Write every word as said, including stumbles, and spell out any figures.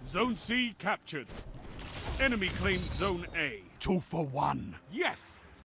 Zone C captured. Enemy claimed Zone A. Two for one. Yes!